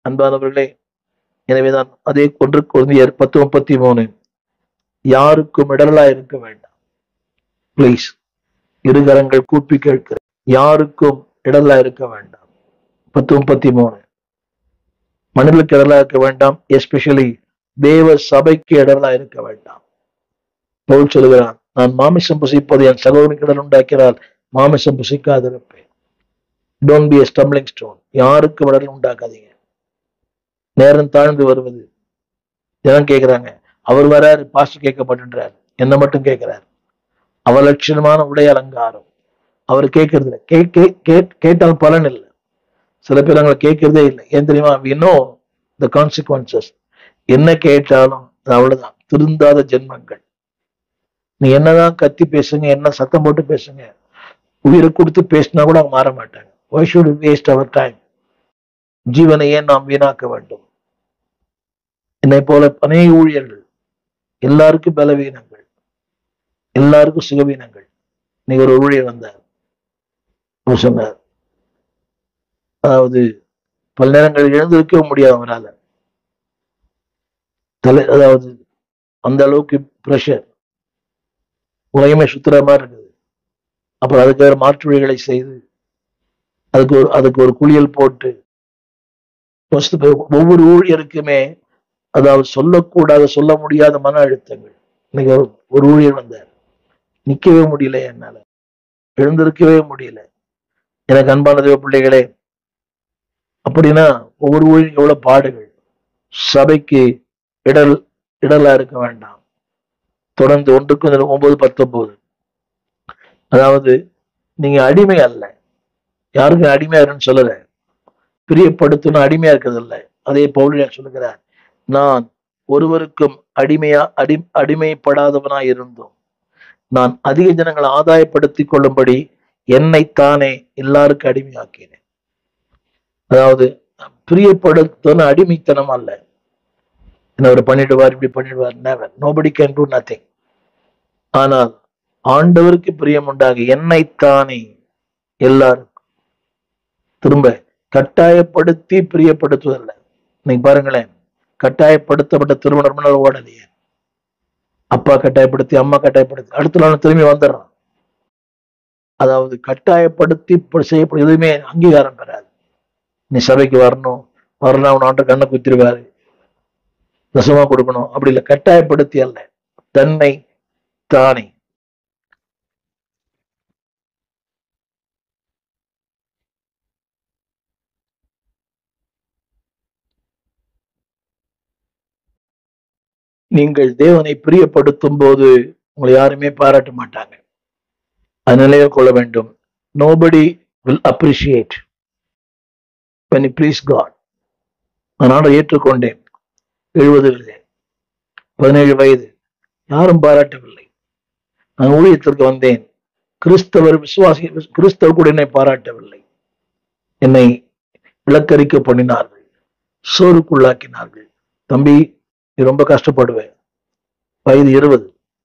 அன்பானவர்களே, எனவேதான் அதே 1 கொரிந்தியர் 10:33, யாருக்கும் இடரலா இருக்க வேண்டாம். பிளீஸ், இருகரங்கள் கூப்பி கேட்கிறேன், யாருக்கும் இடரலா இருக்க வேண்டாம். 10:33, மனிதர்களுக்கு இடரலா இருக்க வேண்டாம், எஸ்பெஷலி தேவ சபைக்கு இடரலா இருக்க வேண்டாம். பவுல் சொல்கிறான், நான் மாமிசம் புசிப்பது என் சகோதரனுக்கு இடர் உண்டாக்கிறால் மாமிசம் புசிக்காதிருப்பேன். Don't be a stumbling stone. யாருக்கும் இடர் உண்டாக்காதீங்க. நேரம் தாழ்ந்து வருவது, ஜனம் கேட்கிறாங்க, அவர் வராரு, பாஸ்டர் கேட்க மாட்டேன்றார், என்ன மட்டும் கேட்கிறார். அவலட்சணமான உடை அலங்காரம் அவர் கேட்கறது இல்லை. கேட்டால் பலன் இல்லை. சில பேர் அங்களை கேட்கறதே இல்லை. ஏன் தெரியுமா? we know the consequences. என்ன கேட்டாலும் அது அவ்வளவுதான். திருந்தாத ஜென்மங்கள். நீ என்னதான் கத்தி பேசுங்க, என்ன சத்தம் போட்டு பேசுங்க, உயிரை கொடுத்து பேசினா கூட அவங்க மாற மாட்டாங்க. why should we waste our time? ஜீவனை ஏன் நாம் வீணாக்க வேண்டும்? என்னை போல அநேக ஊழியர்கள், எல்லாருக்கும் பலவீனங்கள், எல்லாருக்கும் சுகவீனங்கள். இன்னைக்கு ஒரு ஊழியர் வந்தார், சொன்னார், அதாவது பல நேரங்கள் எழுந்திருக்க முடியாது அவரால். அதாவது அந்த அளவுக்கு பிரஷர், உலகமே சுத்துற மாதிரி இருக்குது. அப்புறம் அதுக்கு மாற்று வழிகளை செய்து அதுக்கு ஒரு குளியல் போட்டு, ஒவ்வொரு ஊழியருக்குமே அதாவது சொல்லக்கூடாத சொல்ல முடியாத மன அழுத்தங்கள். இன்னைக்கு ஒரு ஊழியர் வந்தார், நிக்கவே முடியல, என்னால எழுந்திருக்கவே முடியல. எனக்கு அன்பான தேவ பிள்ளைகளே, அப்படின்னா ஒவ்வொரு ஊழியருக்கு எவ்வளவு பாடுகள். சபைக்கு இடலா இருக்க வேண்டாம். தொடர்ந்து 1 கொரிந்தியர் 9:19, அதாவது நீங்க அடிமை அல்ல, யாருக்கும் அடிமையா இருக்குன்னு சொல்லல, பிரியப்படுத்தணும் அடிமையா இருக்கிறது இல்லை. அதே பவுல் சொல்லுகிறார், நான் ஒருவருக்கும் அடிமைப்படாதவனா இருந்தோம், நான் அதிக ஜனங்களை ஆதாயப்படுத்திக் கொள்ளும்படி என்னைத்தானே எல்லாருக்கும் அடிமையாக்கினேன். அதாவது பிரியப்படுத்தணும் அடிமைத்தனம் அல்ல. என்ன ஒரு பண்ணிடுவார், இப்படி பண்ணிடுவார், never, nobody can do nothing. ஆனால் ஆண்டவருக்கு பிரியம் உண்டாக என்னைத்தானே எல்லாருக்கும், திரும்ப கட்டாயப்படுத்தி பிரியப்படுத்துவதில்லை. நீங்க பாருங்களேன், கட்டாயப்படுத்தப்பட்ட திருமணம் ஓடலையே, அப்பா கட்டாயப்படுத்தி, அம்மா கட்டாயப்படுத்தி, அடுத்த நாள் திரும்பி வந்துடுறான். அதாவது கட்டாயப்படுத்தி செய்யப்படும் எதுவுமே அங்கீகாரம் பெறாது. நீ சபைக்கு வரணும், அவன் ஆண்ட கண்ணை குத்திருவாரு, ரசமா கொடுக்கணும், அப்படி இல்லை. கட்டாயப்படுத்தி அல்ல, தன்னை தானே. நீங்கள் தேவனை பிரியப்படுத்தும் போது உங்களை யாருமே பாராட்ட மாட்டாங்க. அது நிலையில் கொள்ள வேண்டும். nobody will appreciate when you please God. நான் ஏற்றுக்கொண்டேன் 70 17 வயது, யாரும் பாராட்டவில்லை. நான் ஊழியத்திற்கு வந்தேன், கிறிஸ்தவ கூட என்னை பாராட்டவில்லை. என்னை விளக்கரிக்க பண்ணினார்கள், சோறுக்குள்ளாக்கினார்கள். தம்பி, நீ ரொம்ப கஷ்டப்படுவேன், வயது 20,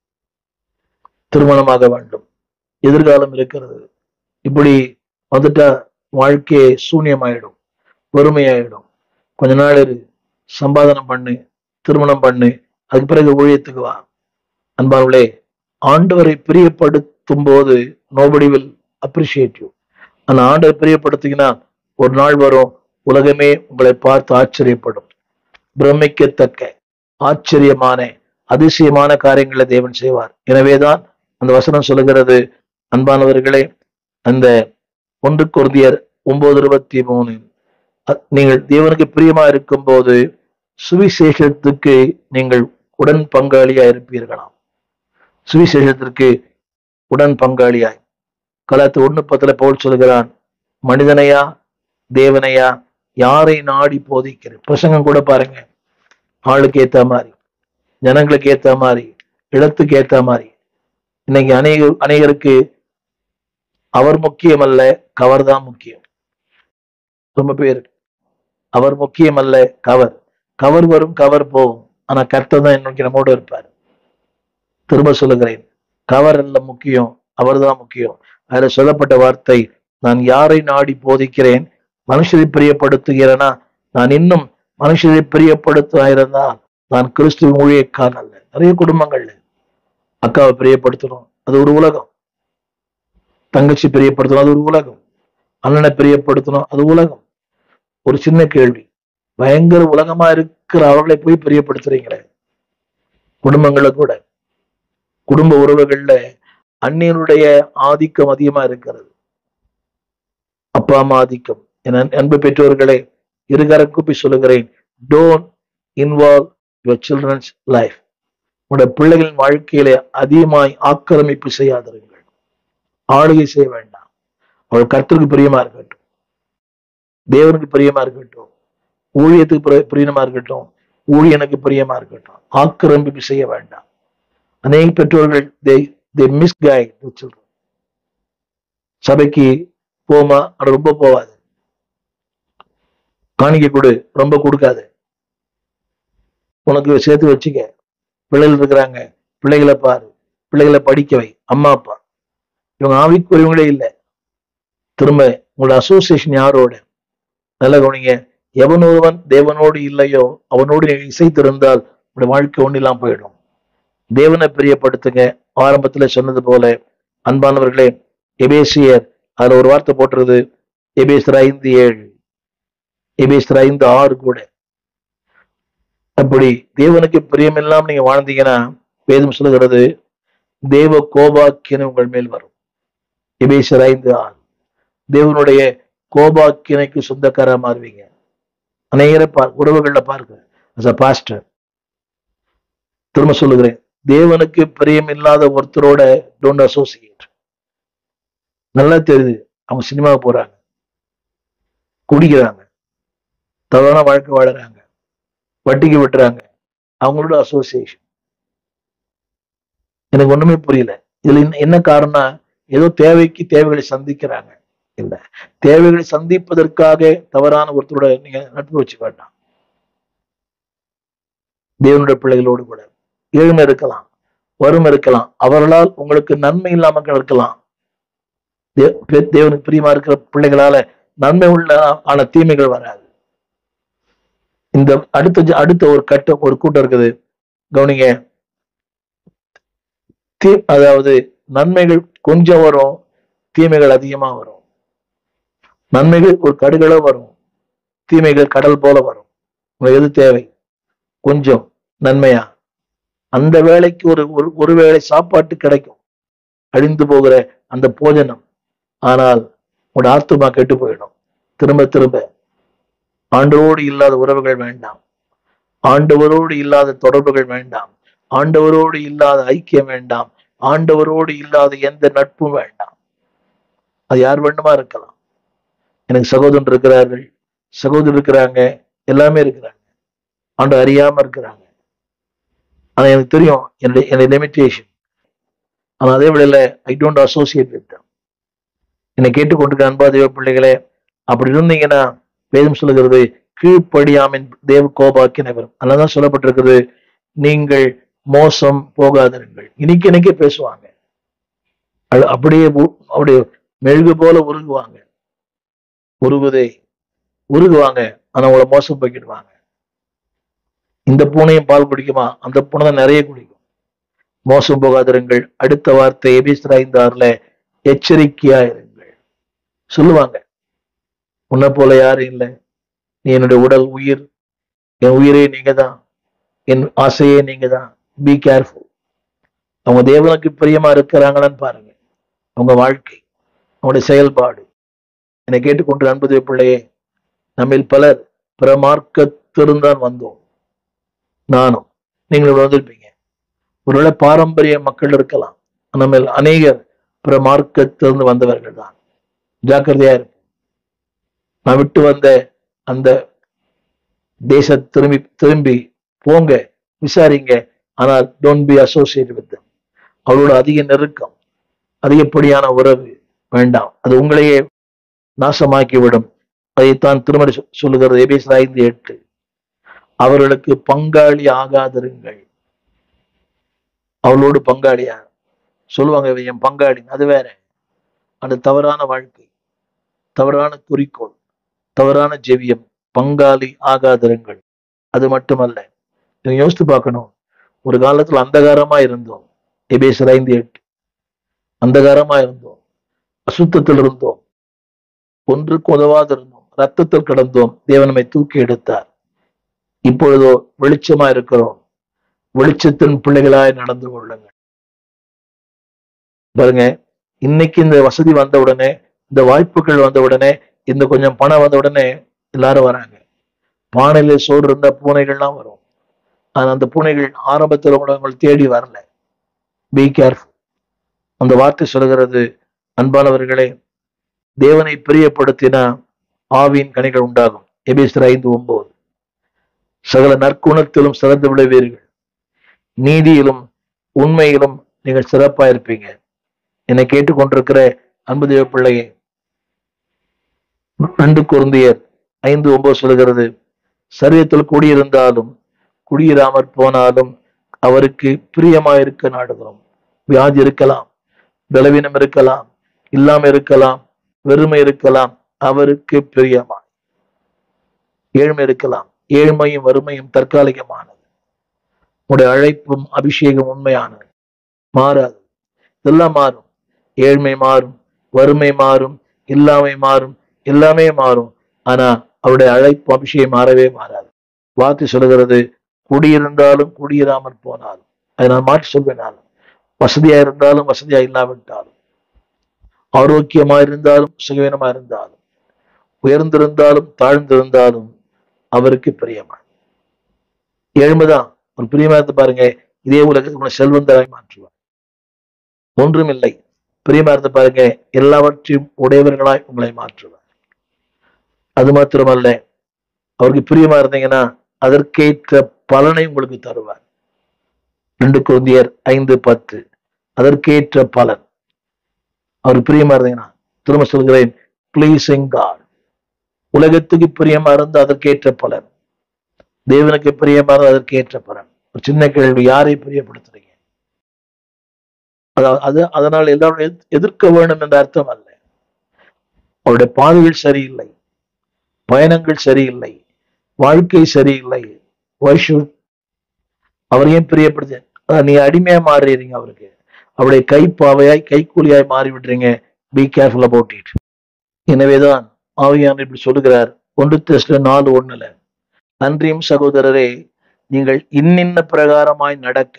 திருமணமாக வேண்டும், எதிர்காலம் இருக்கிறது, இப்படி வந்துட்டா வாழ்க்கையே சூன்யமாயிடும், வறுமையாயிடும். கொஞ்ச நாள் சம்பாதனம் பண்ணு, திருமணம் பண்ணு, அதுக்கு பிறகு ஊழியத்துக்கு வா. அன்பானவர்களே, ஆண்டவரை பிரியப்படுத்தும் போது nobody will appreciate you. ஆனா ஆண்டவரை பிரியப்படுத்தினா ஒரு நாள் வரும், உலகமே உங்களை பார்த்து ஆச்சரியப்படும். பிரமிக்கத்தக்க ஆச்சரியமான அதிசயமான காரியங்களை தேவன் செய்வார். எனவேதான் அந்த வசனம் சொல்லுகிறது, அன்பானவர்களே, அந்த 1 கொரிந்தியர் 9:23, நீங்கள் தேவனுக்கு பிரியமா இருக்கும் போது சுவிசேஷத்துக்கு நீங்கள் உடன் பங்காளியா இருப்பீர்களாம். சுவிசேஷத்திற்கு உடன் பங்காளியாய். கலாத்தியர் 1:10 பவுல் சொல்கிறான், மனிதனையா தேவனையா யாரை நாடி போதிக்கிறேன். பிரசங்கம் கூட பாருங்க, ஆளுக்கு ஏத்த மாதிரி, ஜனங்களுக்கு ஏத்த மாதிரி, இடத்துக்கு ஏத்த மாதிரி. இன்னைக்கு அநேகருக்கு அவர் முக்கியம் அல்ல, கவர் தான் முக்கியம். ரொம்ப பேர் அவர் முக்கியம் அல்ல, கவர் வரும், கவர் போகும். ஆனா கர்த்தர் தான் இன்னைக்கு நம்மோடு இருப்பார். திரும்ப சொல்லுகிறேன், கவர் அல்ல முக்கியம், அவர் தான் முக்கியம். அதுல சொல்லப்பட்ட வார்த்தை, நான் யாரை நாடி போதிக்கிறேன், மனுஷரை பிரியப்படுத்துகிறேனா, நான் இன்னும் மனுஷரை பிரியப்படுத்தாயிருந்தால் நான் கிறிஸ்துவின் ஊழியக்காரன் அல்ல. நிறைய குடும்பங்கள்ல அக்காவை பிரியப்படுத்தணும், அது ஒரு உலகம். தங்கச்சி பிரியப்படுத்தணும், அது ஒரு உலகம். அண்ணனை பிரியப்படுத்தணும், அது உலகம். ஒரு சின்ன கேள்வி, பயங்கர உலகமா இருக்கிற அவர்களை போய் பிரியப்படுத்துறீங்களே. குடும்பங்களை கூட, குடும்ப உறவுகள்ல அந்நியனுடைய ஆதிக்கம் அதிகமா இருக்கிறது. அப்பா அம்மா ஆதிக்கம். என் அன்பு பெற்றோர்களே, இருகரம் கூப்பி சொல்லுகிறேன், don't involve your childrens life. உங்களுடைய பிள்ளைகளின் வாழ்க்கையிலே அதிகமாய் ஆக்கிரமிப்பு செய்யாதிருங்கள். ஆளுகை செய்ய வேண்டாம். அவள் கர்த்தருக்கு பிரியமா இருக்கட்டும், தேவனுக்கு பிரியமா இருக்கட்டும், ஊழியத்துக்கு பிரியமா இருக்கட்டும், ஊழியனுக்கு பிரியமா இருக்கட்டும். ஆக்கிரமிப்பு செய்ய வேண்டாம். அநேக பெற்றோர்கள் they misguide the children. சபைக்கு போமா, ஆனா ரொம்ப போவாது. காணிக்கை கொடு, ரொம்ப கொடுக்காது. உனக்கு சேர்த்து வச்சுக்க. பிள்ளைகள் இருக்கிறாங்க, பிள்ளைகளை பாரு, பிள்ளைகளை படிக்க வை. அம்மா அப்பா இவங்க ஆவிக்குரியவங்களே இல்லை. திரும்ப உங்களோட அசோசியேஷன் யாரோட? நல்ல கவனிங்க. எவன் ஒருவன் தேவனோடு இல்லையோ அவனோடு இசைத்திருந்தால் உங்களுடைய வாழ்க்கை ஒன்றிலாம் போயிடும். தேவனை பிரியப்படுத்துங்க. ஆரம்பத்துல சொன்னது போல அன்பானவர்களே, எபேசியர் அதுல ஒரு வார்த்தை போட்டுறது, எபேசியர் 5:7, எபேசியர் 5:6 கூட. அப்படி தேவனுக்கு பிரியமில்லாம நீங்க வாழ்ந்தீங்கன்னா வேதம் சொல்லுகிறது தேவ கோபாக்கியனை உங்கள் மேல் வரும். எபேசியர் 5:6. தேவனுடைய கோபாக்கியனைக்கு சொந்தக்காரா மாறுவீங்க. அநேகரை உறவுகள்ல பாருங்க. as a pastor திரும்ப சொல்லுகிறேன், தேவனுக்கு பிரியம் இல்லாத ஒருத்தரோட டோன்ட் அசோசியேட். நல்லா தெரியுது, அவங்க சினிமாவுக்கு போறாங்க, குடிக்கிறாங்க, தவறான வாழ்க்கை வாழறாங்க, வட்டிக்கு விட்டுறாங்க, அவங்களோட அசோசியேஷன். எனக்கு ஒண்ணுமே புரியல. இதுல என்ன காரணம்? ஏதோ தேவைகளை சந்திக்கிறாங்க. இல்ல, தேவைகளை சந்திப்பதற்காக தவறான ஒருத்தரோட நீங்க நட்பு வச்சு வேண்டாம். தேவனுடைய பிள்ளைகளோடு கூட ஏழ்மை இருக்கலாம், வறுமை இருக்கலாம், அவர்களால் உங்களுக்கு நன்மை இல்லாமல் இருக்கலாம். தேவனுக்கு பிரியமா இருக்கிற பிள்ளைகளால நன்மை உள்ள ஆன தீமைகள் வராது. இந்த அடுத்த ஒரு கூட்டம் இருக்குது, கவனிங்க. அதாவது நன்மைகள் கொஞ்சம் வரும், தீமைகள் அதிகமா வரும். நன்மைகள் ஒரு கடுகளோ வரும், தீமைகள் கடல் போல வரும். உங்களுக்கு எது தேவை? கொஞ்சம் நன்மையா? அந்த வேலைக்கு ஒரு வேளை சாப்பாட்டு கிடைக்கும், அழிந்து போகிற அந்த போஜனம். ஆனால் உங்களோட ஆத்துமா கெட்டு போயிடும். திரும்ப திரும்ப ஆண்டவரோடு இல்லாத உறவுகள் வேண்டாம், ஆண்டவரோடு இல்லாத தொடர்புகள் வேண்டாம், ஆண்டவரோடு இல்லாத ஐக்கியம் வேண்டாம், ஆண்டவரோடு இல்லாத எந்த நட்பும் வேண்டாம். அது யார் வேண்டுமா இருக்கலாம். எனக்கு சகோதரன் இருக்கிறார்கள், சகோதரர் இருக்கிறாங்க, எல்லாமே இருக்கிறாங்க, ஆண்டவர் அறியாம இருக்கிறாங்க. ஆனா எனக்கு தெரியும் என்னுடைய லிமிட்டேஷன். ஆனா அதே வேளையில I don't associate with them. என்னை கேட்டுக்கொண்டிருக்க அன்பா தேவ பிள்ளைகளே, அப்படி இருந்தீங்கன்னா வேதம் சொல்லுகிறது கீழ்ப்படியாமின் தேவ கோபாக்கினை வரும். அதனாலதான் சொல்லப்பட்டிருக்குது, நீங்கள் மோசம் போகாதிருங்கள். இன்னைக்கே பேசுவாங்க, அப்படியே மெழுகு போல உருகுவாங்க, உருகுவாங்க. ஆனா உங்களை மோசம் போய்க்கிடுவாங்க. இந்த பூனையும் பால் குடிக்குமா? அந்த பூனை தான் நிறைய குடிக்கும். மோசம் போகாதிருங்கள். அடுத்த வார்த்தை எபேசியர் 5:6 எச்சரிக்கையா இருங்கள் சொல்லுவாங்க. உன்னை போல யாரும் இல்லை, நீ என்னுடைய உடல், உயிர், என் உயிரே நீங்க தான், என் ஆசையே நீங்க தான். Be careful. அவங்க தேவனுக்கு பிரியமா இருக்கிறாங்களான்னு பாருங்க. அவங்க வாழ்க்கை, அவங்களுடைய செயல்பாடு. என்னை கேட்டுக்கொண்டு அன்பு பிள்ளையே, நம்மில் பலர் பிரமார்க்கத்திருந்தான் வந்தோம். நானும் நீங்கள் வந்திருப்பீங்க. ஒருவேளை பாரம்பரிய மக்கள் இருக்கலாம். நம்ம அநேகர் பிரமார்க்கத்திலிருந்து வந்தவர்கள் தான். ஜாக்கிரதையா இருக்கு. நான் விட்டு வந்த அந்த தேச திரும்பி போங்க, விசாரிங்க. ஆனால் don't be associate with them. அவளோட அதிக நெருக்கம், அதிகப்படியான உறவு வேண்டாம். அது உங்களையே நாசமாக்கிவிடும். அதைத்தான் திருமணி சொல்லுகிறது எபேசியர் 5:8. அவர்களுக்கு பங்காளி ஆகாதிருங்கள். அவளோடு பங்காளியா சொல்லுவாங்க, என் பங்காளி, அது வேற. அந்த தவறான வாழ்க்கை, தவறான குறிக்கோள், தவறான ஜெவியம். பங்காளி ஆகாதிருங்கள். அது மட்டுமல்ல, நீங்க யோசித்து பார்க்கணும். ஒரு காலத்துல அந்தகாரமா இருந்தோம். எபேசியர் 5:8. அந்தகாரமா இருந்தோம், அசுத்தத்தில் இருந்தோம், ஒன்றுக்கு உதவாது இருந்தோம், ரத்தத்தில் கிடந்தோம். தேவன் நம்மை தூக்கி எடுத்தார். இப்பொழுதோ வெளிச்சமா இருக்கிறோம். வெளிச்சத்தின் பிள்ளைகளாய் நடந்து கொள்ளுங்கள். பாருங்க, இன்னைக்கு இந்த வசதி வந்த உடனே, இந்த வாய்ப்புகள் வந்த உடனே, இந்த கொஞ்சம் பணம் வந்த உடனே எல்லாரும் வராங்க. பானையில சோறு இருந்த பூனைகள்லாம் வரும். ஆனா அந்த பூனைகள் ஆரம்பத்தில் உங்களை தேடி வரல. Be careful. அந்த வார்த்தை சொல்கிறது, அன்பானவர்களே, தேவனை பிரியப்படுத்தினா ஆவியின் கனிகள் உண்டாகும். எபேசியர் 5:9. சகல நற்குணத்திலும் சிறந்து விளைவீர்கள், நீதியிலும் உண்மையிலும் நீங்கள் சிறப்பா இருப்பீங்க. என்னை கேட்டுக்கொண்டிருக்கிற அன்பு தேவ பிள்ளையே, 2 கொரிந்தியர் 5:9 சொல்கிறது, சரீரத்தில் குடியிருந்தாலும் குடியிராமற் போனாலும் அவருக்கு பிரியமாயிருக்க நாடுகிறோம். வியாதி இருக்கலாம், பலவீனம் இருக்கலாம், இல்லாம இருக்கலாம், வெறுமை இருக்கலாம், அவருக்கு பிரியமா. ஏழ்மை இருக்கலாம், ஏழ்மையும் வறுமையும் தற்காலிகமானது. உடைய அழைப்பும் அபிஷேகம் உண்மையானது, மாறாது. இதெல்லாம் மாறும். ஏழ்மை மாறும், வறுமை மாறும், இல்லாமை மாறும், எல்லாமே மாறும். ஆனா அவருடைய அழைப்பு அபிஷேகம் மாறவே மாறாது. வார்த்தை சொல்லுகிறது, குடியிருந்தாலும் குடியிராமல் போனாலும். அதை நான் மாற்றி சொல்வேன். வசதியா இருந்தாலும் வசதியா இல்லாவிட்டாலும், ஆரோக்கியமா இருந்தாலும் சுகவீனமா இருந்தாலும், உயர்ந்திருந்தாலும் தாழ்ந்திருந்தாலும் அவருக்கு பிரியமா. ஏழ்மைதான் ஒரு பிரியமா இருந்து பாருங்க, இதே உலகத்துக்கு உங்களை செல்வந்தராய் மாற்றுவார். ஒன்றும் இல்லை, பிரியமா இருந்து பாருங்க, எல்லாவற்றையும் உடையவர்களாய் உங்களை மாற்றுவார். அது மாத்திரமல்ல, அவருக்கு பிரியமா இருந்தீங்கன்னா அதற்கேற்ற பலனை உங்களுக்கு தருவார். 2 கொரிந்தியர் 5:10. அதற்கேற்ற பலன். அவர் பிரியமா இருந்தீங்கன்னா, திரும்ப சொல்கிறேன், பிளீசிங் காட். உலகத்துக்கு பிரியமா இருந்து அதற்கேற்ற பலன், தேவனுக்கு பிரியமா இருந்து அதற்கேற்ற பலன். ஒரு சின்ன கேள்வி, யாரை பிரியப்படுத்துறீங்க? அதனால் எல்லாரும் எதிர்க்க வேண்டும் என்ற அர்த்தம் அல்ல. அவருடைய பாதைகள் சரியில்லை, பயணங்கள் சரியில்லை, வாழ்க்கை சரியில்லை. அவரையும் பிரியப்படுத்த நீ அடிமையா மாறுறீங்க அவருக்கு. அவருடைய கைப்பாவையாய் கைக்கூலியாய் மாறி விடுறீங்க. Be careful about it. எனவேதான் ஆவியானவர் இப்படி சொல்லுகிறார் 1 தெசலோனிக்கேயர் 4:1. அன்றியும் சகோதரரே, நீங்கள் இன்னின்ன பிரகாரமாய் நடக்க.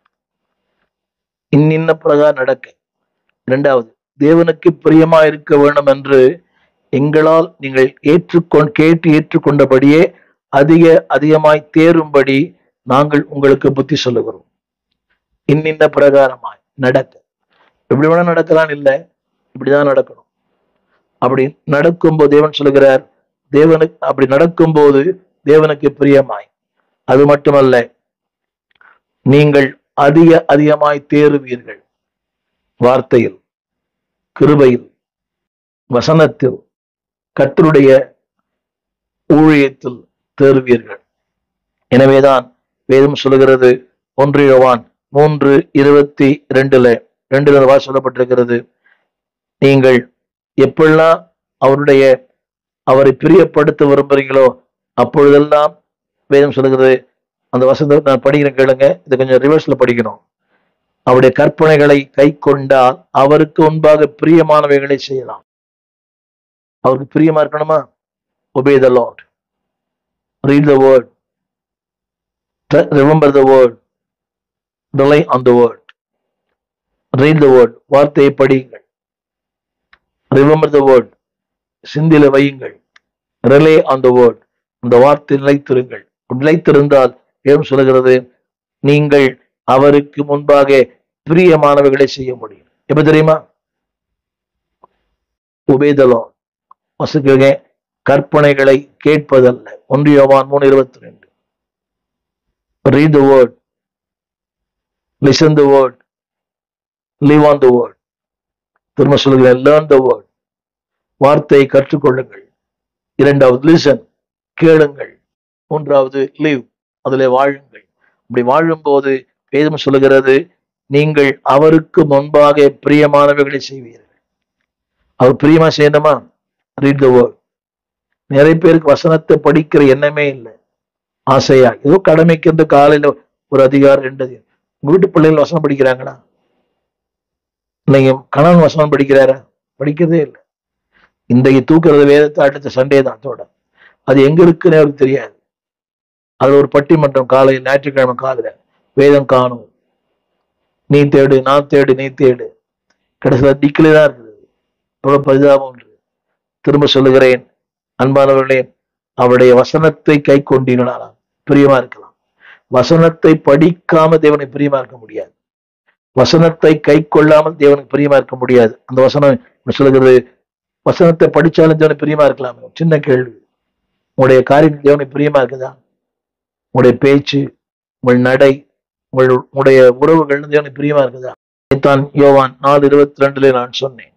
இரண்டாவது, தேவனுக்கு பிரியமா இருக்க வேண்டும் என்று எங்களால் நீங்கள் கேட்டு ஏற்றுக்கொண்டபடியே அதிகமாய் தேரும்படி நாங்கள் உங்களுக்கு புத்தி சொல்லுகிறோம். இன்னின்ன பிரகாரமாய் நடக்க. எப்படி வேணா நடக்கலாம் இல்லை, இப்படிதான் நடக்கணும். அப்படி நடக்கும்போது தேவன் சொல்லுகிறார், அப்படி நடக்கும்போது தேவனுக்கு பிரியமாய். அது மட்டுமல்ல, நீங்கள் அதிகமாய் தேறுவீர்கள். வார்த்தையில், கிருபையில், வசனத்தில், கர்த்தருடைய ஊழியத்தில் தேறுவீர்கள். எனவேதான் வேதம் சொல்லுகிறது, 1 யோவான் 3:22 சொல்லப்பட்டிருக்கிறது, நீங்கள் எப்பெல்லாம் அவரை பிரியப்படுத்த விரும்புறீங்களோ அப்பொழுதெல்லாம் வேதம் சொல்லுகிறது. அந்த வசனத்தை நான் படிக்கிறேன், கேளுங்க. இதை கொஞ்சம் ரிவர்ஸ்ல படிக்கணும். அவருடைய கற்பனைகளை கை கொண்டால் அவருக்கு முன்பாக பிரியமானவைகளை செய்யலாம். அவருக்கு பிரியமா இருக்கணுமா? obey the Lord, read the word, remember the word, rely on the word. read the word, வார்த்தையை படியுங்கள். remember the word, சிந்தில வையுங்கள். rely on the word, அந்த வார்த்தை நிலைத்திருங்கள். நிலைத்திருந்தால் ஏன் சொல்லுகிறது, நீங்கள் அவருக்கு முன்பாக பிரியமானவைகளை செய்ய முடியும். எப்ப தெரியுமா? obey the Lord. வசதிங்க, கற்பனைகளை கேட்பதல்ல. 1 யோவான் 3:22. read the word, listen the word, live on the word. திரும்ப சொல்லுகிறேன், learn the word. வார்த்தையை கற்றுக்கொள்ளுங்கள். 2வது listen, கேளுங்கள். 3வது live, அதிலே வாழுங்கள். அப்படி வாழும்போது வேதம் சொல்லுகிறது, நீங்கள் அவருக்கு முன்பாக பிரியமானவைகளை செய்வீர்கள். அவர் பிரியமா செய்யணுமா? read the word. நிறைய பேருக்கு வசனத்தை படிக்கிற எண்ணமே இல்லை. ஆசையா ஏதோ கடமைக்கு இந்த காலையில ஒரு அதிகாரம் 2 அதிகாரம். உங்க வீட்டு பிள்ளைகள் வசனம் படிக்கிறாங்களா? நீங்க கணவன் வசனம் படிக்கிறாரா? படிக்கிறதே இல்லை. இன்றைக்கு தூக்குறது வேதத்தை அடுத்த சண்டே தான் அதோட. அது எங்க இருக்குன்னு அவருக்கு தெரியாது. அது ஒரு பட்டிமன்றம் காலையில் ஞாயிற்றுக்கிழமை காலையில வேதம் காணும், நீ தேடு நான் தேடு நீ தேடு, கடைசியில டிக்கிலே தான் இருக்குது. எவ்வளவு பரிதாபம் என்று திரும்ப சொல்லுகிறேன். அன்பானவர்களே, அவருடைய வசனத்தை கை கொண்டீர்களானால் பிரியமா இருக்கலாம். வசனத்தை படிக்காம தேவனை பிரியமா இருக்க முடியாது. வசனத்தை கை கொள்ளாமல் தேவனுக்கு பிரியமா இருக்க முடியாது. அந்த வசனம் சொல்லுகிறது, வசனத்தை படிச்சாலும் தேவனை பிரியமா இருக்கலாம். சின்ன கேள்வி, உங்களுடைய காரியம் தேவனை பிரியமா இருக்குதா? உங்களுடைய பேச்சு, உங்கள் நடை, உங்களுடைய உறவுகள் தேவனை பிரியமா இருக்குதா? தான் யோவான் 4:22 நான் சொன்னேன்.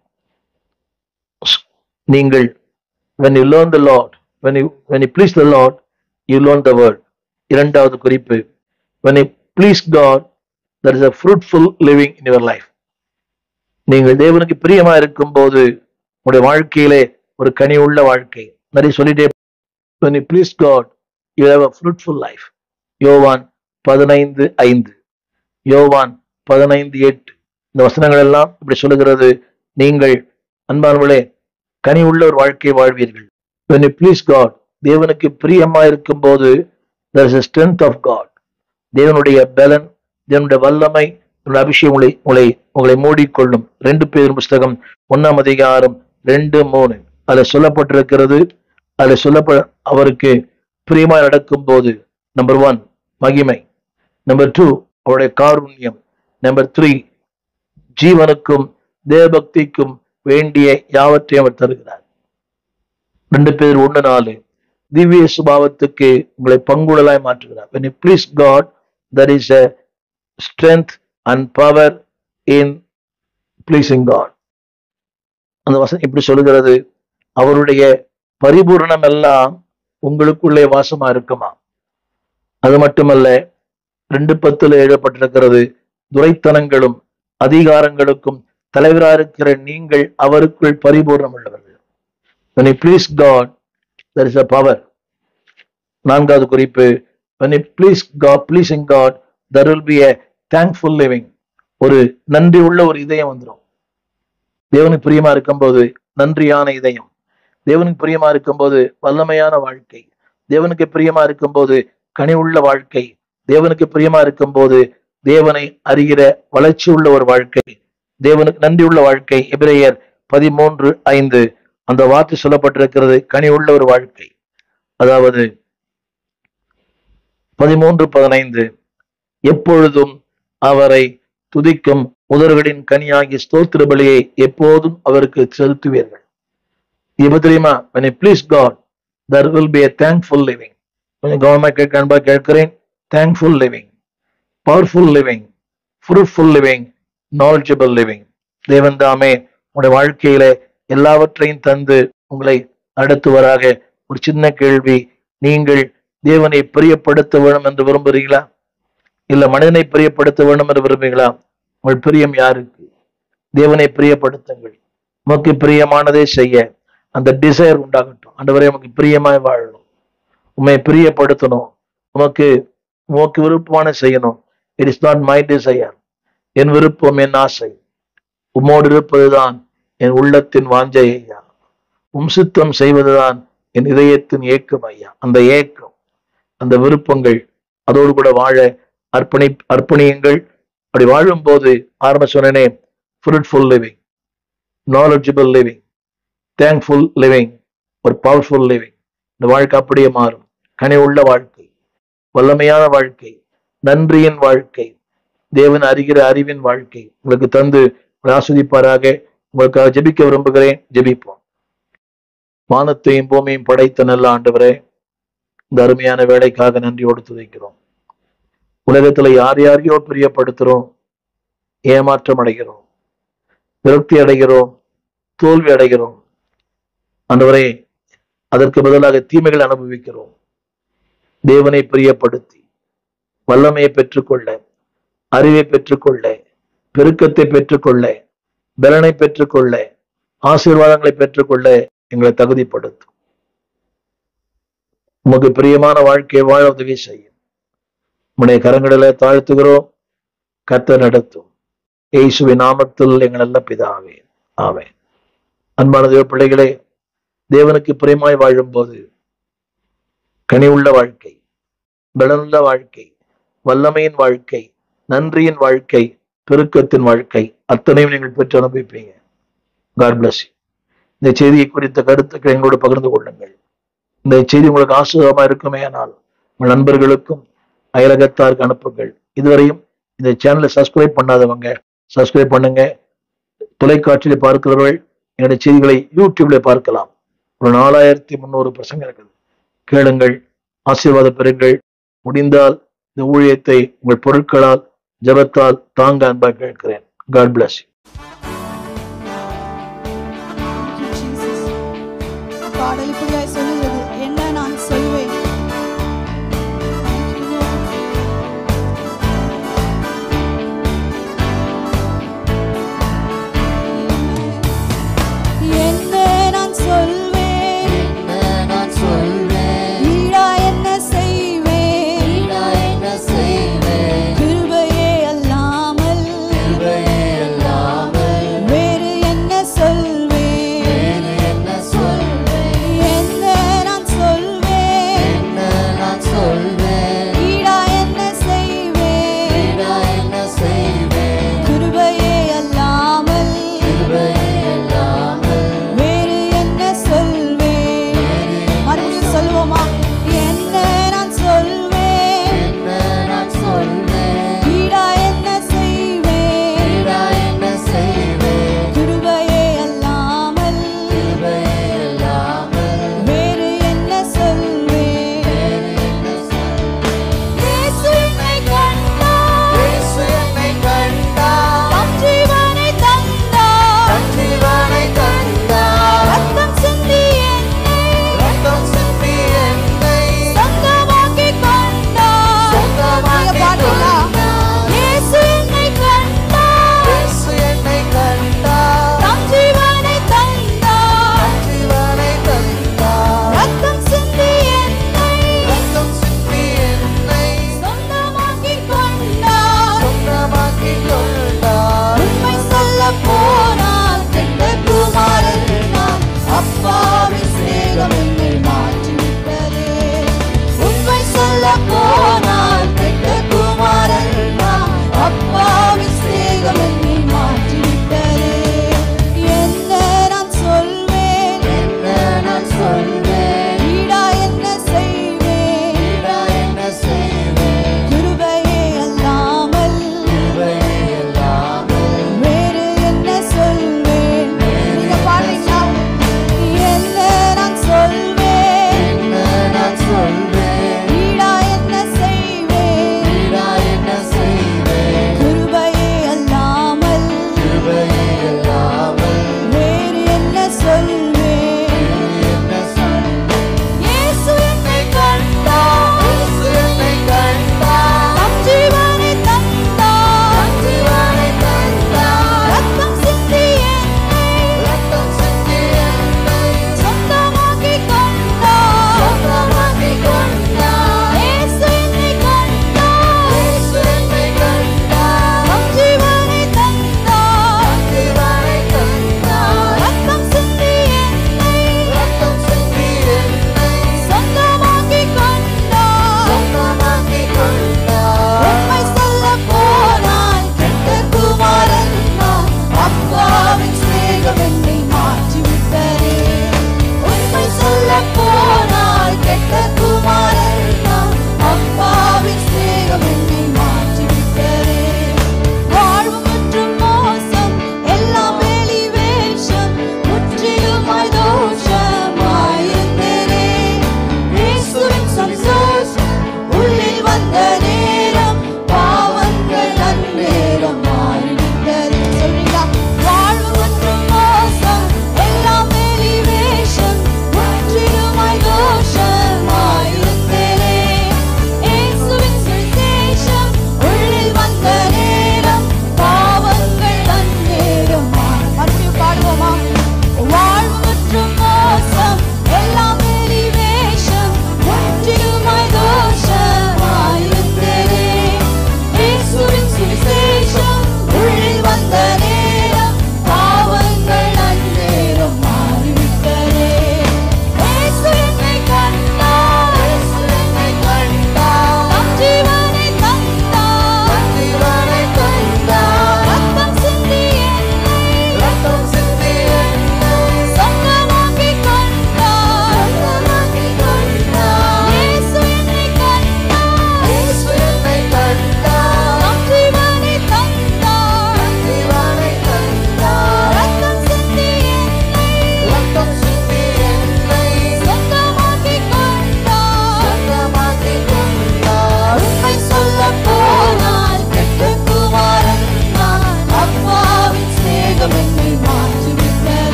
நீங்கள் when you learn the Lord, when you please the Lord, you learn the word. இரண்டாவது குறிப்பு, when you please God, there is a fruitful living in your life. நீங்கள் தேவனுக்கு பிரியமா இருக்கும் போது உங்களுடைய வாழ்க்கையிலே ஒரு கனி உள்ள வாழ்க்கை. நிறைய சொல்லிட்டே, when you please God, you have a fruitful life. யோவான் 15:5, யோவான் 15:8, இந்த வசனங்கள் எல்லாம் இப்படி சொல்லுகிறது. நீங்கள் அன்பானவர்களே கனி உள்ள ஒரு வாழ்க்கையை வாழ்வீர்கள். when you please God, தேவனுக்கு பிரியமா இருக்கும் போது there is a strength of God. தேவனுடைய பலன், தேவனுடைய வல்லமை, அபிஷேகம் உங்களை மூடிக்கொள்ளும். 2 பேர் புஸ்தகம் 1ஆம் அதிகாரம் 2-3 அதுல சொல்லப்பட்டிருக்கிறது. அதுல அவருக்கு பிரியமா நடக்கும் போது நம்பர் 1 மகிமை, நம்பர் 2 அவருடைய காருண்யம், நம்பர் 3 ஜீவனுக்கும் தேவபக்திக்கும் வேண்டிய யாவற்றையும் அவர் தருகிறார். 2 பேர் 1:4 திவ்ய சுபாவத்துக்கு உங்களை பங்குடலாய் மாற்றுகிறார். when you please God, there is a strength and power in pleasing God. அந்த வசனம் இப்படி சொல்லுகிறது, அவருடைய பரிபூரணம் எல்லாம் உங்களுக்குள்ளே வாசமா இருக்குமா. அது மட்டுமல்ல, 2:10 எழுதப்பட்டிருக்கிறது, துரைத்தனங்களும் அதிகாரங்களுக்கும் தலைவராக இருக்கிற நீங்கள் அவருக்குள் பரிபூர்ணம் உள்ளவர்கள். when you please God, there is a power. 4வது குறிப்பு, when you pleasing God, there will be a thankful living. ஒரு நன்றி உள்ள ஒரு இதயம் வந்துடும். தேவனுக்கு பிரியமா இருக்கும்போது நன்றியான இதயம், தேவனுக்கு பிரியமா இருக்கும்போது வல்லமையான வாழ்க்கை, தேவனுக்கு பிரியமா இருக்கும்போது கனி உள்ள வாழ்க்கை, தேவனுக்கு பிரியமா இருக்கும்போது தேவனை அறிகிற வளர்ச்சி உள்ள ஒரு வாழ்க்கை, தேவனுக்கு நன்றி உள்ள வாழ்க்கை. எபிரேயர் 13:5 அந்த வார்த்தை சொல்லப்பட்டிருக்கிறது, கனி உள்ள ஒரு வாழ்க்கை. அதாவது 13:15 எப்பொழுதும் அவரை துதிக்கும் உதடுகளின் கனியாகிய ஸ்தோத்திர பலியை எப்போதும் அவருக்கு செலுத்துவீர்கள். இப்ப தெரியுமா, when you please God, there will be a thankful living. கொஞ்சம் கவனமா கேட்கிறேன். thankful living, powerful living, fruitful living, knowledgeable living. தேவன் தாமே உங்களுடைய வாழ்க்கையில எல்லாவற்றையும் தந்து உங்களை நடத்துவராக. ஒரு சின்ன கேள்வி, நீங்கள் தேவனை பிரியப்படுத்த வேண்டும் என்று விரும்புகிறீங்களா? இல்ல மனிதனை பிரியப்படுத்த வேண்டும் என்று விரும்புகிறீங்களா? உங்கள் பிரியம் யாருக்கு? தேவனை பிரியப்படுத்துங்கள். உமக்கு பிரியமானதை செய்ய அந்த டிசைர் உண்டாகட்டும். ஆண்டவரே, உமக்கு பிரியமாய் வாழணும், உண்மை பிரியப்படுத்தணும், உமக்கு விருப்பமான செய்யணும். It is not my desire, என் விருப்பம் என் ஆசை உம்மோடு இருப்பதுதான் என் உள்ளத்தின் வாஞ்சை ஐயா. சித்தம் செய்வதுதான் என் இதயத்தின் ஏக்கம் ஐயா. அந்த ஏக்கம், அந்த விருப்பங்கள், அதோடு கூட வாழ அர்ப்பணியுங்கள். அப்படி வாழும் போது ஆரம்ப சொன்னேனே, fruitful living, knowledgeable living, thankful living, ஒரு பவர்ஃபுல் லிவிங். இந்த வாழ்க்கை அப்படியே மாறும். கனி உள்ள வாழ்க்கை, வல்லமையான வாழ்க்கை, நன்றியின் வாழ்க்கை, தேவன் அறிகிற அறிவின் வாழ்க்கை உங்களுக்கு தந்து ஆஸ்வதிப்பாராக. உங்களுக்காக ஜெபிக்க விரும்புகிறேன். ஜெபிப்போம். வானத்தையும் பூமியையும் படைத்த நல்ல ஆண்டவரே, இந்த அருமையான வேலைக்காக நன்றியோடு துதிக்கிறோம். உலகத்துல யாரையோ பிரியப்படுத்துறோம், ஏமாற்றம் அடைகிறோம், விரக்தி அடைகிறோம், தோல்வி அடைகிறோம். ஆண்டவரே, அதற்கு பதிலாக தீமைகள் அனுபவிக்கிறோம். தேவனை பிரியப்படுத்தி வல்லமையை பெற்றுக்கொள்ள, அறிவை பெற்றுக்கொள்ள, பெருக்கத்தை பெற்றுக்கொள்ள, பலனை பெற்றுக்கொள்ள, ஆசீர்வாதங்களை பெற்றுக்கொள்ள எங்களை தகுதிப்படுத்தும். உமக்கு பிரியமான வாழ்க்கையை வாழ உதவி செய்யும். உம்முடைய கரங்களிலே தாழ்த்துகிறோம். கர்த்தர் நடத்தும். இயேசுவின் நாமத்தில் எங்கள் நல்ல பிதாவே, ஆமென். அன்பான தேவ பிள்ளைகளே, தேவனுக்கு பிரியமாய் வாழும் போது கனிவுள்ள வாழ்க்கை, பலனுள்ள வாழ்க்கை, வல்லமையின் வாழ்க்கை, நன்றியின் வாழ்க்கை, பெருக்கத்தின் வாழ்க்கை அத்தனையும் நீங்கள் பெற்று அனுபவிப்பீங்க. God bless you. இந்த செய்தியை குறித்த கருத்துக்களை எங்களோடு பகிர்ந்து கொள்ளுங்கள். இந்த செய்தி உங்களுக்கு ஆசீர்வாதமா இருக்குமே ஆனால் உங்கள் நண்பர்களுக்கும் அயலகத்தாருக்கு அனுப்புங்கள். இதுவரையும் இந்த சேனலை சப்ஸ்கிரைப் பண்ணாதவங்க சப்ஸ்கிரைப் பண்ணுங்க. தொலைக்காட்சியில பார்க்கிறவர்கள் என்னுடைய செய்திகளை யூடியூப்ல பார்க்கலாம். ஒரு 4300 பிரசங்கம் இருக்குது. கேளுங்கள், ஆசீர்வாத பெறுங்கள். முடிந்தால் இந்த ஊழியத்தை உங்கள் பொருட்களால் ஜெபத்தால் தாங்க அன்பாக கேட்கிறேன். God bless you. பாடலுக்குள்ளாய் சொல்லுகிறது, என்ன நான் சொல்வேன். என்ன நான் சொல்வேன், என்ன நான் சொல்வேன், ஈடா என்ன செய்வேன், ஈடா என்ன செய்வேன், கிருபையே அல்லாமல், கிருபையே அல்லாமல்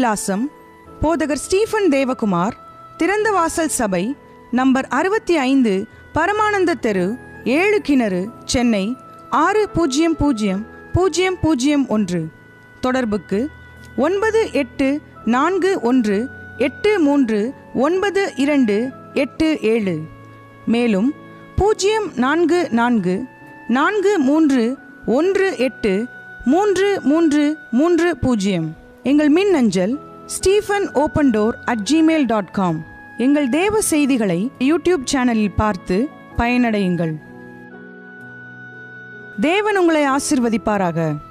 விலாசம்: போதகர் ஸ்டீஃபன் தேவகுமார், திறந்த வாசல் சபை, நம்பர் 65, பரமானந்த தெரு, 7 கிணறு, சென்னை 600001. தொடர்புக்கு 9841839287. மேலும் 0444318330. எங்கள் மின்னஞ்சல் stephenopendor@gmail.com. எங்கள் தேவ செய்திகளை யூடியூப் சேனலில் பார்த்து பயனடையுங்கள். தேவன் உங்களை ஆசீர்வதிப்பாராக.